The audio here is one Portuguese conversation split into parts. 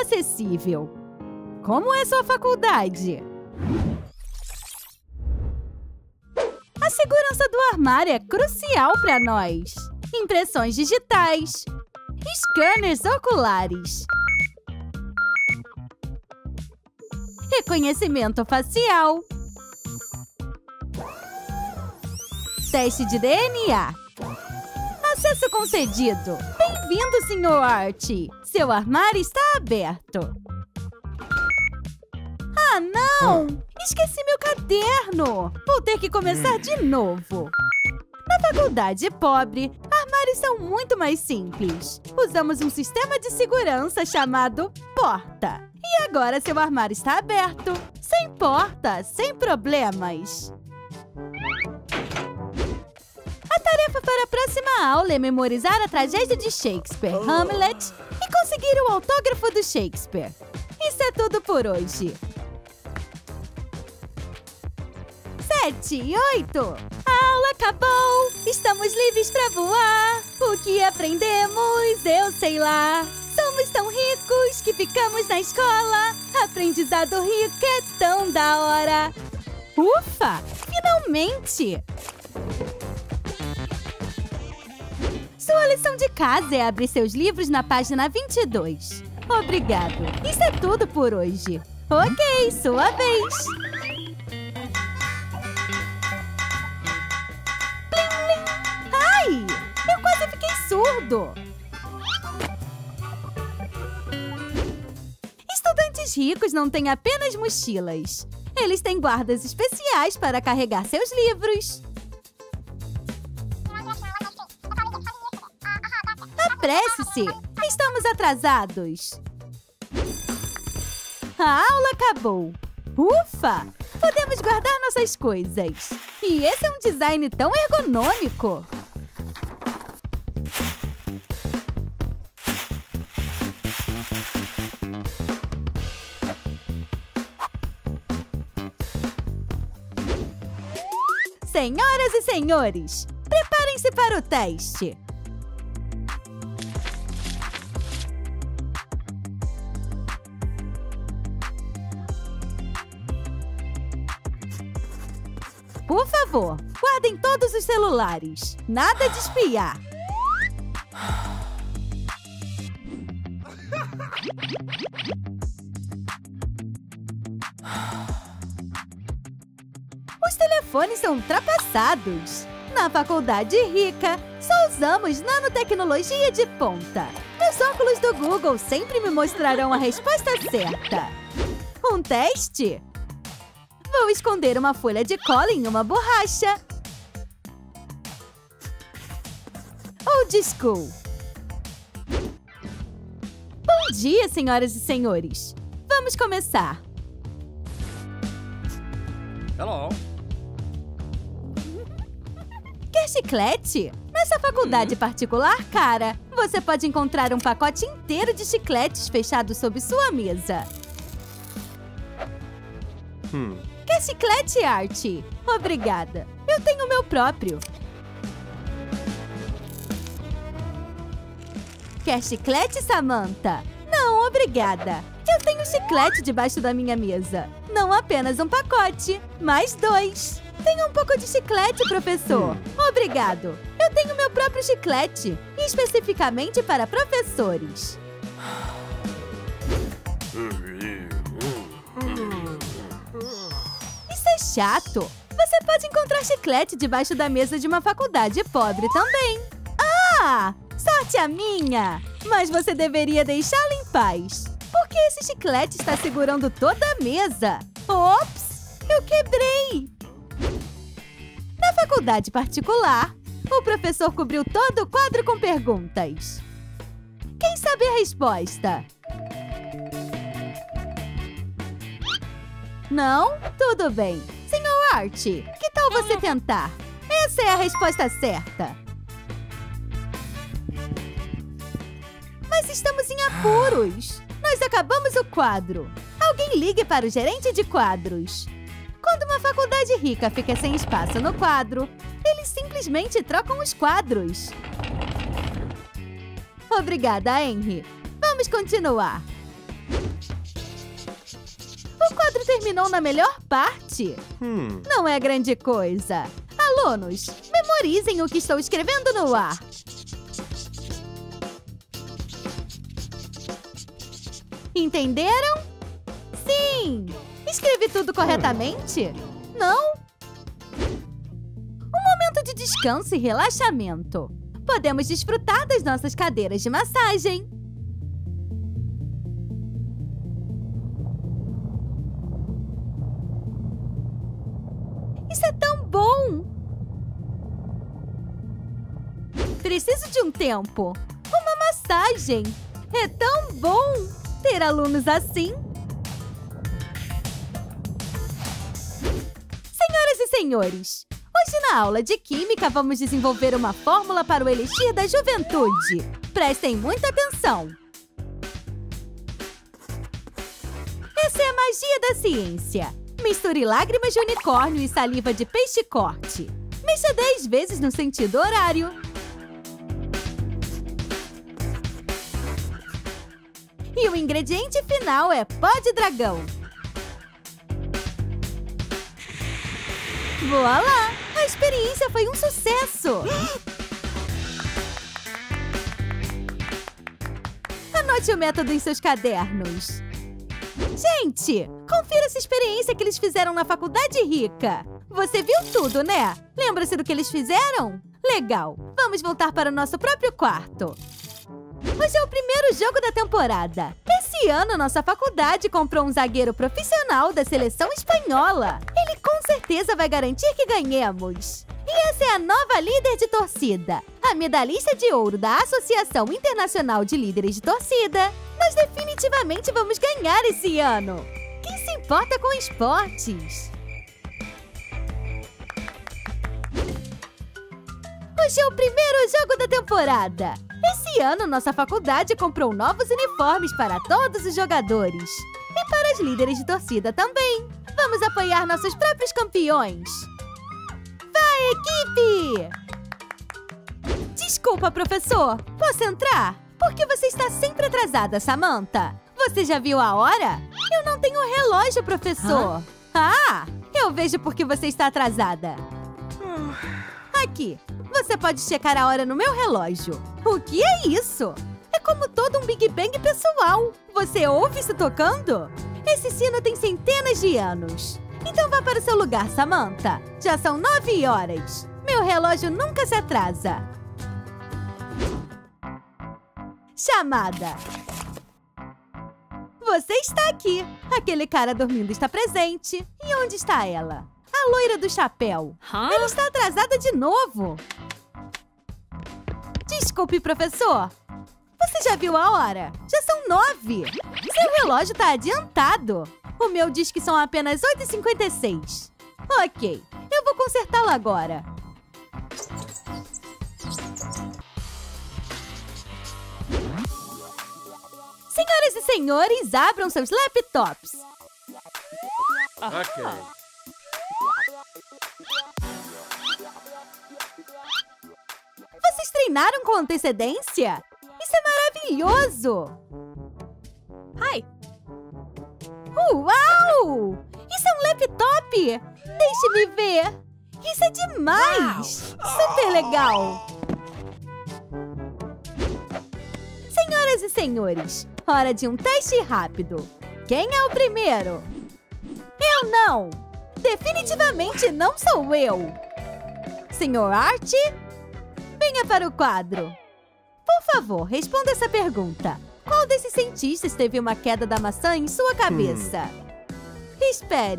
acessível. Como é sua faculdade? A segurança do armário é crucial para nós. Impressões digitais, scanners oculares, reconhecimento facial, teste de DNA. Acesso concedido. Bem-vindo, Sr. Art. Seu armário está aberto. Ah, não! Esqueci meu caderno! Vou ter que começar de novo. Na faculdade pobre, armários são muito mais simples. Usamos um sistema de segurança chamado porta. E agora seu armário está aberto. Sem porta, sem problemas. A tarefa para a próxima aula é memorizar a tragédia de Shakespeare, Hamlet, e conseguir o autógrafo do Shakespeare. Isso é tudo por hoje. 7, 8. A aula acabou. Estamos livres para voar. O que aprendemos, eu sei lá. Somos tão ricos que ficamos na escola. Aprendizado rico é tão da hora. Ufa! Finalmente! Sua lição de casa é abrir seus livros na página 22. Obrigado. Isso é tudo por hoje. Ok, sua vez. Ai! Eu quase fiquei surdo! Estudantes ricos não têm apenas mochilas. Eles têm guardas especiais para carregar seus livros. Apresse-se! Estamos atrasados! A aula acabou! Ufa! Podemos guardar nossas coisas! E esse é um design tão ergonômico! Senhoras e senhores, preparem-se para o teste! Por favor, guardem todos os celulares. Nada de espiar. Os telefones são ultrapassados. Na faculdade rica, só usamos nanotecnologia de ponta. Meus óculos do Google sempre me mostrarão a resposta certa. Um teste? Vou esconder uma folha de cola em uma borracha. Old School. Bom dia, senhoras e senhores. Vamos começar. Hello. Quer chiclete? Nessa faculdade particular, cara, você pode encontrar um pacote inteiro de chicletes fechado sob sua mesa. Quer chiclete, Art? Obrigada. Eu tenho o meu próprio. Quer chiclete, Samantha? Não, obrigada. Eu tenho chiclete debaixo da minha mesa. Não apenas um pacote, mas 2. Tenha um pouco de chiclete, professor. Obrigado. Eu tenho meu próprio chiclete, especificamente para professores. Isso é chato. Você pode encontrar chiclete debaixo da mesa de uma faculdade pobre também. Ah! Sorte a minha! Mas você deveria deixá-lo em paz. Porque esse chiclete está segurando toda a mesa. Ops! Eu quebrei! Na faculdade particular, o professor cobriu todo o quadro com perguntas. Quem sabe a resposta? Não? Tudo bem. Sr. Art, que tal você tentar? Essa é a resposta certa. Mas estamos em apuros. Nós acabamos o quadro. Alguém ligue para o gerente de quadros. Quando uma faculdade rica fica sem espaço no quadro, eles simplesmente trocam os quadros. Obrigada, Henry. Vamos continuar. O quadro terminou na melhor parte. Não é grande coisa. Alunos, memorizem o que estou escrevendo no ar. Entenderam? Sim! Escrevi tudo corretamente? Não? Um momento de descanso e relaxamento. Podemos desfrutar das nossas cadeiras de massagem. Isso é tão bom! Preciso de um tempo. Uma massagem. É tão bom ter alunos assim. Senhoras e senhores, hoje na aula de Química vamos desenvolver uma fórmula para o Elixir da Juventude. Prestem muita atenção. Essa é a magia da ciência. Misture lágrimas de unicórnio e saliva de peixe-corte. Mexa 10 vezes no sentido horário. E o ingrediente final é pó de dragão. Voilá! A experiência foi um sucesso! Anote o método em seus cadernos. Gente, confira essa experiência que eles fizeram na Faculdade Rica. Você viu tudo, né? Lembra-se do que eles fizeram? Legal! Vamos voltar para o nosso próprio quarto. Hoje é o primeiro jogo da temporada. Esse ano, nossa faculdade comprou um zagueiro profissional da seleção espanhola. Ele com certeza vai garantir que ganhemos. E essa é a nova líder de torcida, a medalhista de ouro da Associação Internacional de Líderes de Torcida. Nós definitivamente vamos ganhar esse ano. Quem se importa com esportes? Hoje é o primeiro jogo da temporada. Esse ano, nossa faculdade comprou novos uniformes para todos os jogadores. E para as líderes de torcida também. Vamos apoiar nossos próprios campeões. Vai, equipe! Desculpa, professor. Posso entrar? Por que você está sempre atrasada, Samantha? Você já viu a hora? Eu não tenho relógio, professor. Ah, eu vejo por que você está atrasada. Aqui. Você pode checar a hora no meu relógio. O que é isso? É como todo um Big Bang pessoal. Você ouve isso tocando? Esse sino tem centenas de anos. Então vá para o seu lugar, Samantha. Já são 9 horas. Meu relógio nunca se atrasa. Chamada. Você está aqui. Aquele cara dormindo está presente. E onde está ela? A loira do chapéu. Ela está atrasada de novo. Desculpe, professor. Você já viu a hora? Já são 9. Seu relógio está adiantado. O meu diz que são apenas 8h56. Ok, eu vou consertá-lo agora. Senhoras e senhores, abram seus laptops. Ok. Vocês treinaram com antecedência? Isso é maravilhoso! Hi! Uau! Isso é um laptop! Deixe-me ver! Isso é demais! Super legal! Senhoras e senhores, hora de um teste rápido. Quem é o primeiro? Eu não! Definitivamente não sou eu! Senhor Art? Venha para o quadro. Por favor, responda essa pergunta. Qual desses cientistas teve uma queda da maçã em sua cabeça? Espere.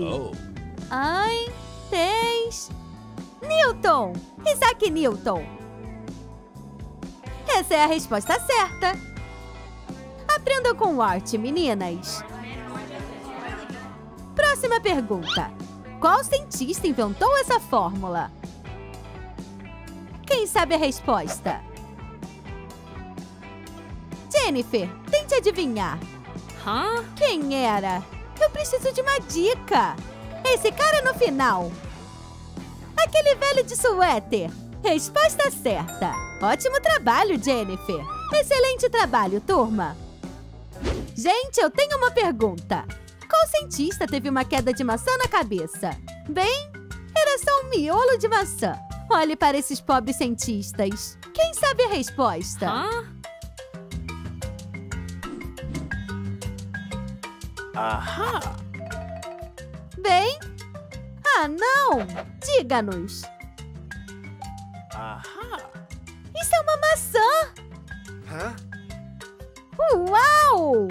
Newton! Isaac Newton! Essa é a resposta certa. Aprendam com o Art, meninas. Próxima pergunta. Qual cientista inventou essa fórmula? Quem sabe a resposta? Jennifer, tente adivinhar. Quem era? Eu preciso de uma dica. Esse cara no final. Aquele velho de suéter. Resposta certa. Ótimo trabalho, Jennifer. Excelente trabalho, turma. Gente, eu tenho uma pergunta. Qual cientista teve uma queda de maçã na cabeça? Bem, era só um miolo de maçã. Olhe para esses pobres cientistas. Quem sabe a resposta? Ahá! Bem? Ah, não! Diga-nos. Ahá! Isso é uma maçã! Hã? Uau!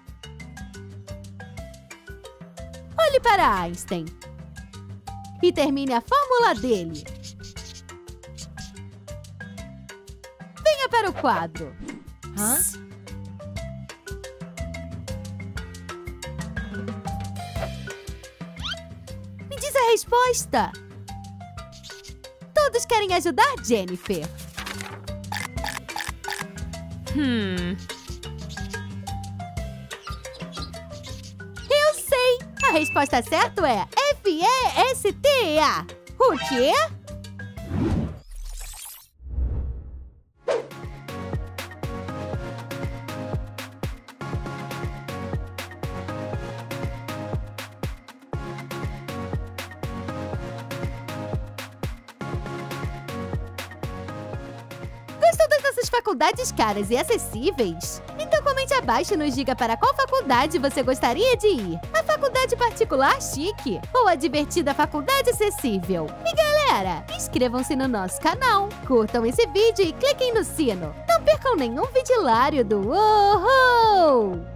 Olhe para Einstein. E termine a fórmula dele. Venha para o quadro. Hã? Me diz a resposta. Todos querem ajudar Jennifer. Eu sei! A resposta certa é FESTA! O quê? Gostou das nossas faculdades caras e acessíveis? Então comente abaixo e nos diga para qual faculdade você gostaria de ir. A faculdade particular chique ou a divertida faculdade acessível? E galera, inscrevam-se no nosso canal, curtam esse vídeo e cliquem no sino. Não percam nenhum vídeo hilário do Uhul!